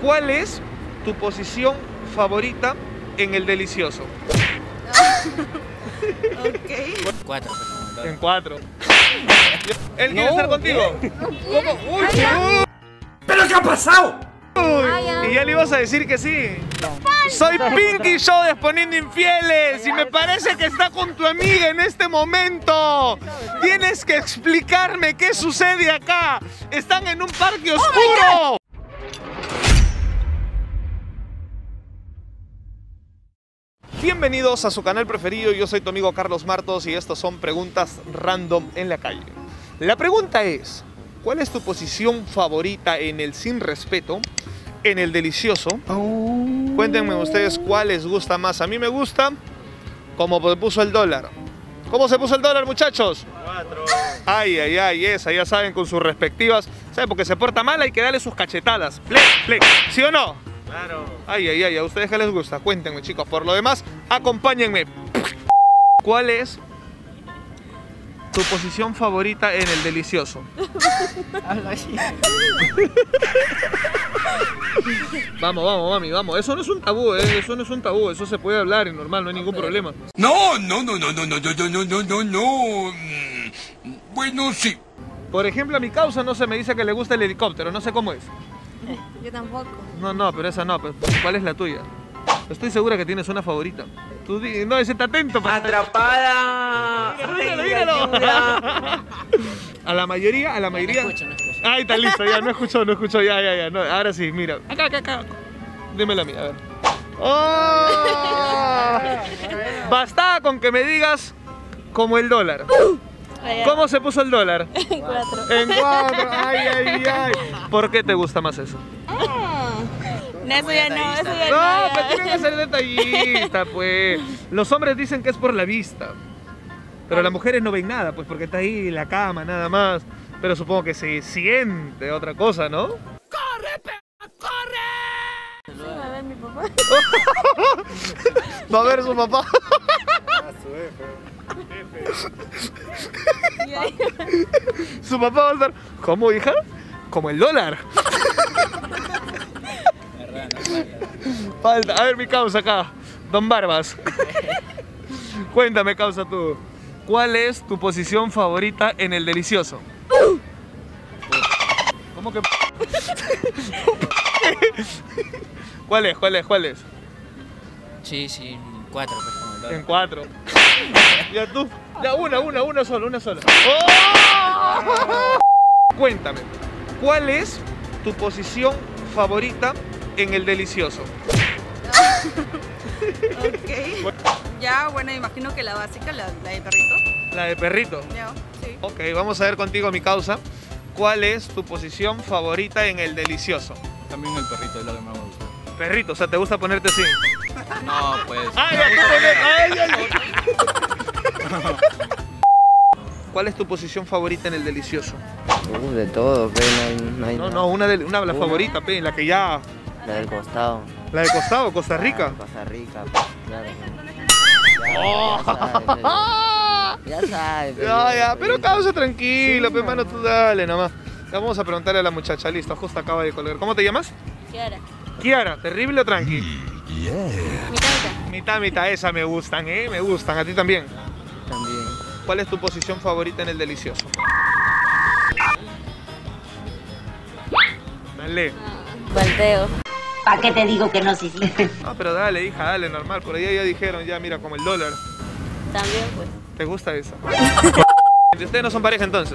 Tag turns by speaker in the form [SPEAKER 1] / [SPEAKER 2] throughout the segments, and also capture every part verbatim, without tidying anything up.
[SPEAKER 1] ¿Cuál es tu posición favorita en el delicioso?
[SPEAKER 2] Ok.
[SPEAKER 3] Cuatro.
[SPEAKER 1] En cuatro. ¿Él quiere estar contigo? ¿Cómo? ¡Uy! uy.
[SPEAKER 4] ¿Pero qué ha pasado?
[SPEAKER 1] Uy, y ya le ibas a decir que sí. Soy Pinky Show de Exponiendo Infieles y me parece que está con tu amiga en este momento. Tienes que explicarme qué sucede acá. Están en un parque oscuro. Bienvenidos a su canal preferido, yo soy tu amigo Carlos Martos y estos son preguntas random en la calle. La pregunta es, ¿cuál es tu posición favorita en el sin respeto, en el delicioso? Oh. Cuéntenme ustedes cuál les gusta más. A mí me gusta cómo se puso el dólar. ¿Cómo se puso el dólar, muchachos? Cuatro. Ay, ay, ay, esa, ya saben, con sus respectivas. ¿Saben? Porque se porta mal hay que darle sus cachetadas. Plec, plec. ¿Sí o no? Claro. Ay, ay, ay, ¿a ustedes qué les gusta? Cuéntenme, chicos. Por lo demás, acompáñenme. ¿Cuál es tu posición favorita en el delicioso? Vamos, vamos, mami, vamos. Eso no es un tabú, ¿eh? Eso no es un tabú. Eso se puede hablar y normal, no hay ningún problema.
[SPEAKER 4] No, no, no, no, no, no, no, no, no, no, no. Bueno, sí.
[SPEAKER 1] Por ejemplo, a mi causa no se me dice que le gusta el helicóptero. No sé cómo es.
[SPEAKER 2] Yo tampoco.
[SPEAKER 1] No, no, pero esa no. Pero ¿cuál es la tuya? Estoy segura que tienes una favorita. Tú di... No, ese está atento. Para...
[SPEAKER 3] ¡Atrapada!
[SPEAKER 1] Dígalo, dígalo. A la mayoría, a la mayoría.
[SPEAKER 3] No escucho, no escucho.
[SPEAKER 1] Ahí está, listo, ya, no escuchó, no escuchó, ya, ya, ya. No, ahora sí, mira. Acá, acá, acá. Dime la mía, a ver. ¡Oh! Bastaba con que me digas como el dólar. ¿Cómo se puso el dólar?
[SPEAKER 2] En cuatro.
[SPEAKER 1] En cuatro, ay, ay, ay. ¿Por qué te gusta más eso?
[SPEAKER 2] Ah, no, eso ya no, eso ya
[SPEAKER 1] No,
[SPEAKER 2] no.
[SPEAKER 1] pero tiene que ser detallista, pues. Los hombres dicen que es por la vista. Pero las mujeres no ven nada, pues, porque está ahí en la cama, nada más. Pero supongo que se siente otra cosa, ¿no?
[SPEAKER 4] ¡Corre, perra, corre!
[SPEAKER 2] Sí, va a ver mi papá.
[SPEAKER 1] Va a ver su papá. Su papá va a estar, ¿cómo, hija? Como el dólar. Falta, a ver mi causa acá, Don Barbas. Cuéntame, causa, tú. ¿Cuál es tu posición favorita en el delicioso? ¿Cómo que? ¿Cuál es? ¿Cuál es? ¿Cuál es?
[SPEAKER 3] Sí, sí, cuatro. Pero
[SPEAKER 1] En cuatro. Ya tú. Ya una, una, una sola, una sola. ¡Oh! Cuéntame, ¿cuál es tu posición favorita en el delicioso?
[SPEAKER 5] Ok. Ya, bueno, imagino que la básica, la, la de perrito.
[SPEAKER 1] La de perrito.
[SPEAKER 5] Ya, sí.
[SPEAKER 1] Ok, vamos a ver contigo, mi causa. ¿Cuál es tu posición favorita en el delicioso?
[SPEAKER 6] También el perrito es lo que más me gusta.
[SPEAKER 1] Perrito, o sea, ¿te gusta ponerte así?
[SPEAKER 6] No, pues.
[SPEAKER 1] ¡Ay, ya te pones! ¡Ay, ay, ay! ¿Cuál es tu posición favorita en el delicioso?
[SPEAKER 7] Uh, de todo, pe, no hay, no hay
[SPEAKER 1] No,
[SPEAKER 7] nada.
[SPEAKER 1] no, una, de, una la
[SPEAKER 7] Una.
[SPEAKER 1] favorita, pe, la que ya...
[SPEAKER 7] La del costado.
[SPEAKER 1] La de costado, Costa Rica.
[SPEAKER 7] Costa Rica, claro.
[SPEAKER 1] Oh.
[SPEAKER 7] Ya sabes, pe. Ya sabes, pe.
[SPEAKER 1] Ya, ya, pero causa tranquilo, pe, mano, tú dale nomás. Vamos a preguntarle a la muchacha, listo, justo acaba de colgar. ¿Cómo te llamas?
[SPEAKER 2] Kiara.
[SPEAKER 1] Kiara, ¿terrible o tranqui?
[SPEAKER 2] Mitad, mitad.
[SPEAKER 1] Mitad, mitad, esa me gustan, ¿eh? Me gustan, ¿a ti también?
[SPEAKER 7] También.
[SPEAKER 1] ¿Cuál es tu posición favorita en el delicioso? Dale.
[SPEAKER 2] Volteo.
[SPEAKER 8] ¿Para qué te digo que no, sí, sí?
[SPEAKER 1] Ah, pero dale, hija, dale, normal. Por ahí ya dijeron, ya, mira, como el dólar.
[SPEAKER 2] También, pues.
[SPEAKER 1] ¿Te gusta esa? ¿Ustedes no son pareja entonces?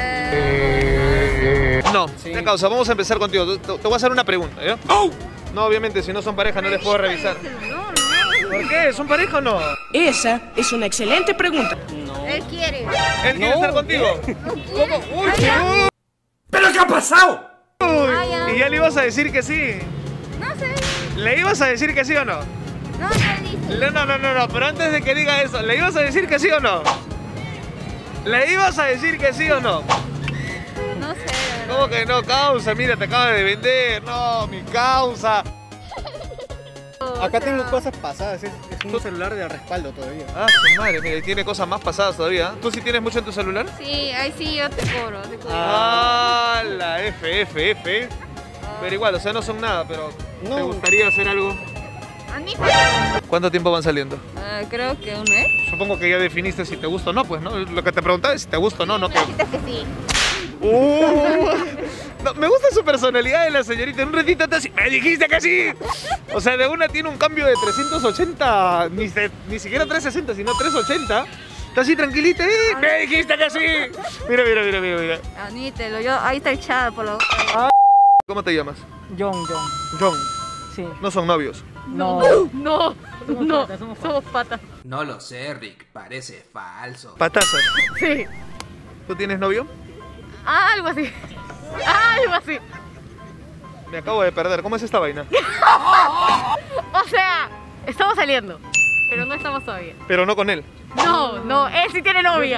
[SPEAKER 1] No, de causa, vamos a empezar contigo. Te, te voy a hacer una pregunta, ¿ya? No, obviamente, si no son pareja no les puedo revisar.
[SPEAKER 5] No, no.
[SPEAKER 1] ¿Por qué? ¿Son pareja o no?
[SPEAKER 9] Esa es una excelente pregunta.
[SPEAKER 5] Él quiere.
[SPEAKER 1] ¿Él quiere estar contigo? ¿Cómo? ¡Uy! uy,
[SPEAKER 4] ¿Pero qué ha pasado?
[SPEAKER 1] uy. ¿Y ya le ibas a decir que sí?
[SPEAKER 5] No sé.
[SPEAKER 1] ¿Le ibas a decir que sí o no?
[SPEAKER 5] No, no dice.
[SPEAKER 1] No, no, no, no, no, pero antes de que diga eso, ¿le ibas a decir que sí o no? ¿Le ibas a decir que sí o no?
[SPEAKER 5] No sé. la verdad.
[SPEAKER 1] ¿Cómo que no, causa? Mira, te acaba de vender. No, mi causa.
[SPEAKER 6] Acá tengo cosas pasadas, es, es un celular de respaldo todavía.
[SPEAKER 1] Ah, su madre, mira, y tiene cosas más pasadas todavía. ¿Tú sí tienes mucho en tu celular?
[SPEAKER 5] Sí, ahí sí yo te cobro. Te cobro.
[SPEAKER 1] Ah, la F, F, F. Pero igual, o sea, no son nada, pero
[SPEAKER 6] No.
[SPEAKER 1] ¿te gustaría hacer algo? ¿Cuánto tiempo van saliendo?
[SPEAKER 5] Uh, creo que un mes.
[SPEAKER 1] Supongo que ya definiste si te gusta o no, pues, ¿no? Lo que te preguntaba es si te gusta o no, no que...
[SPEAKER 2] Dijiste que sí.
[SPEAKER 1] Uh, no, me gusta su personalidad de la señorita. En un ratito te así, ¡me dijiste que sí! O sea, de una tiene un cambio de trescientos ochenta, ni, se- ni siquiera trescientos sesenta, sino trescientos ochenta. Está así tranquilita, ¡eh! ¡Me dijiste que sí! Mira, mira, mira, mira, mira.
[SPEAKER 5] Anítelo, yo ahí está echada por la boca.
[SPEAKER 1] ¿Cómo te llamas?
[SPEAKER 10] John, John.
[SPEAKER 1] John.
[SPEAKER 10] Sí.
[SPEAKER 1] No son novios.
[SPEAKER 10] No.
[SPEAKER 5] No,
[SPEAKER 10] Somos
[SPEAKER 5] no,
[SPEAKER 10] patas, somos
[SPEAKER 5] somos patas.
[SPEAKER 4] No lo sé, Rick. Parece falso.
[SPEAKER 1] Patazas.
[SPEAKER 5] Sí,
[SPEAKER 1] ¿Tú tienes novio?
[SPEAKER 5] algo así. Algo así.
[SPEAKER 1] Me acabo de perder. ¿Cómo es esta vaina?
[SPEAKER 5] O sea, estamos saliendo, pero no estamos todavía.
[SPEAKER 1] Pero no con él.
[SPEAKER 5] No, no, él sí tiene novia.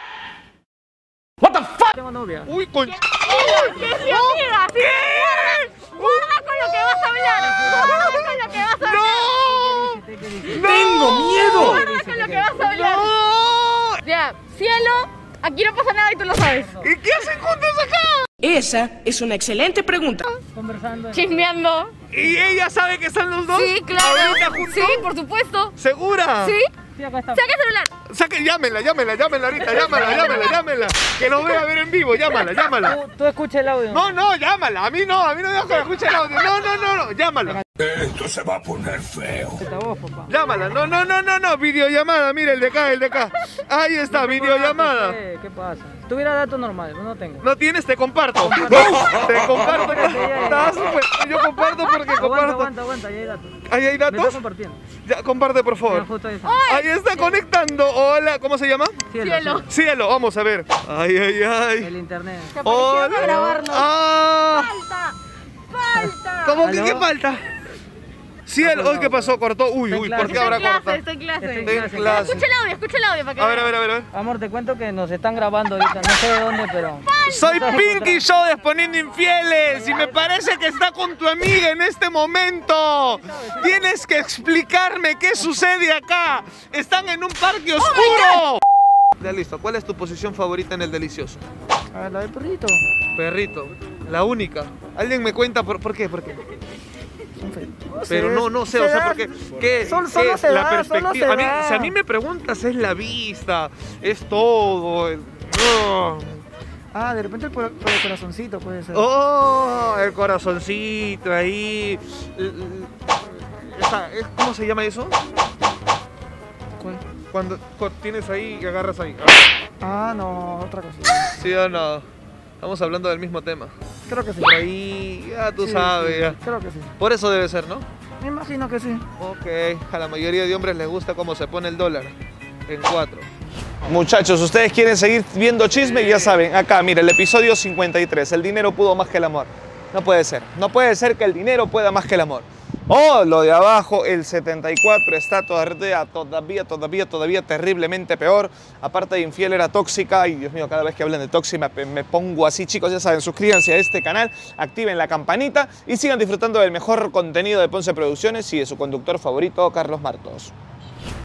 [SPEAKER 10] Tengo novia.
[SPEAKER 1] Uy, con...
[SPEAKER 5] ¡Que es mi amiga! ¿Sí? Guarda con lo que vas a hablar. Guarda con lo que vas a hablar.
[SPEAKER 10] ¿Qué dice?
[SPEAKER 1] ¡Tengo miedo!
[SPEAKER 5] Guarda con lo que vas a hablar.
[SPEAKER 1] ¡No!
[SPEAKER 5] Ya, cielo, aquí no pasa nada y tú lo sabes.
[SPEAKER 1] ¿Y qué hacen juntos acá?
[SPEAKER 9] Esa es una excelente pregunta.
[SPEAKER 10] Conversando.
[SPEAKER 5] Chismeando.
[SPEAKER 1] ¿Y ella sabe que están los dos?
[SPEAKER 5] Sí, claro.
[SPEAKER 1] ¿Ahorita juntos?
[SPEAKER 5] Sí, por supuesto.
[SPEAKER 1] ¿Segura?
[SPEAKER 5] Sí.
[SPEAKER 10] Sí, acá está.
[SPEAKER 5] Saca el celular.
[SPEAKER 1] Saque, llámenla, llámenla, llámenla ahorita, llámala, llámenla, llámenla. Que lo vea ver en vivo, llámala, llámala.
[SPEAKER 10] Tú, tú escucha el audio.
[SPEAKER 1] No, no, llámala, a mí no, a mí no me dejo que escuche el audio. No, no, no, no, llámala.
[SPEAKER 4] Esto se va a poner feo.
[SPEAKER 10] Esta voz, papá.
[SPEAKER 1] Llámala, no, no, no, no, no, videollamada, mira el de acá, el de acá. Ahí está,
[SPEAKER 10] No tengo
[SPEAKER 1] videollamada.
[SPEAKER 10] datos, ¿qué? ¿Qué pasa? Si tuviera datos normales, no tengo.
[SPEAKER 1] ¿No tienes? Te comparto. Te comparto. Está súper. Yo comparto porque
[SPEAKER 10] Aguanta,
[SPEAKER 1] comparto.
[SPEAKER 10] aguanta, aguanta, ya hay datos.
[SPEAKER 1] ¿Ahí hay
[SPEAKER 10] Me está
[SPEAKER 1] datos?
[SPEAKER 10] compartiendo.
[SPEAKER 1] Ya, comparte, por
[SPEAKER 10] Mira,
[SPEAKER 1] favor.
[SPEAKER 10] justo ahí está.
[SPEAKER 1] Ahí está conectando. Hola, ¿cómo se llama?
[SPEAKER 5] Cielo.
[SPEAKER 1] Cielo, vamos a ver. Ay, ay,
[SPEAKER 10] El
[SPEAKER 1] ay.
[SPEAKER 10] internet.
[SPEAKER 1] Hola.
[SPEAKER 5] a grabarnos.
[SPEAKER 1] Ah,
[SPEAKER 5] Falta. Falta.
[SPEAKER 1] ¿cómo que
[SPEAKER 10] ¿Aló?
[SPEAKER 1] qué falta? Cielo, hoy qué pasó, cortó. Uy,
[SPEAKER 10] Está en
[SPEAKER 1] uy,
[SPEAKER 10] clase.
[SPEAKER 1] ¿por qué
[SPEAKER 5] Estoy
[SPEAKER 1] habrá
[SPEAKER 5] en clase,
[SPEAKER 1] cortado?
[SPEAKER 5] estoy en clase.
[SPEAKER 10] Estoy en
[SPEAKER 1] En
[SPEAKER 10] clase.
[SPEAKER 1] clase.
[SPEAKER 5] Escucha el audio, escucha el audio para que
[SPEAKER 1] A ver, a
[SPEAKER 5] veas.
[SPEAKER 1] ver, a ver, a ver.
[SPEAKER 10] Amor, te cuento que nos están grabando ahorita. No sé de dónde, pero.
[SPEAKER 1] Soy Pinky Show de Exponiendo Infieles y me parece que está con tu amiga en este momento. Tienes que explicarme qué sucede acá. Están en un parque oscuro. Ya listo, ¿cuál es tu posición favorita en el delicioso?
[SPEAKER 10] A ver, la del perrito.
[SPEAKER 1] Perrito, la única. ¿Alguien me cuenta por, por qué? ¿Por qué? Pero no, no sé, o sea, porque ¿qué,
[SPEAKER 10] Solo-
[SPEAKER 1] qué
[SPEAKER 10] solo
[SPEAKER 1] es
[SPEAKER 10] se
[SPEAKER 1] la
[SPEAKER 10] da,
[SPEAKER 1] perspectiva?
[SPEAKER 10] solo se
[SPEAKER 1] A mí,
[SPEAKER 10] da.
[SPEAKER 1] si a mí me preguntas, es la vista, es todo. el- oh.
[SPEAKER 10] Ah, de repente por, por el corazoncito puede ser.
[SPEAKER 1] Oh, el corazoncito ahí. L- l- esa- es- ¿Cómo se llama eso?
[SPEAKER 10] ¿Cuál?
[SPEAKER 1] Cuando, cuando tienes ahí y agarras ahí.
[SPEAKER 10] Ah, no, otra cosa.
[SPEAKER 1] ¿Sí o no? Estamos hablando del mismo tema.
[SPEAKER 10] Creo que sí.
[SPEAKER 1] Por ahí, ya tú
[SPEAKER 10] Sí,
[SPEAKER 1] sabes.
[SPEAKER 10] sí,
[SPEAKER 1] Ya.
[SPEAKER 10] Creo que sí.
[SPEAKER 1] Por eso debe ser, ¿no?
[SPEAKER 10] Me imagino que sí.
[SPEAKER 1] Ok, a la mayoría de hombres les gusta cómo se pone el dólar. En cuatro. Muchachos, ustedes quieren seguir viendo chisme, ya saben, acá, mira, el episodio cincuenta y tres, el dinero pudo más que el amor. No puede ser, no puede ser que el dinero pueda más que el amor. Oh, lo de abajo, el setenta y cuatro, está todavía, todavía, todavía, todavía terriblemente peor. Aparte de infiel, era tóxica. Ay, Dios mío, cada vez que hablan de tóxica me, me pongo así. Chicos, ya saben, suscríbanse a este canal, activen la campanita y sigan disfrutando del mejor contenido de Ponce Producciones y de su conductor favorito, Carlos Martos.